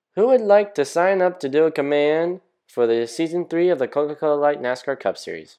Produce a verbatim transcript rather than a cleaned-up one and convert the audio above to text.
Who would like to sign up to do a command for the Season three of the Coca Cola Light NASCAR Cup Series?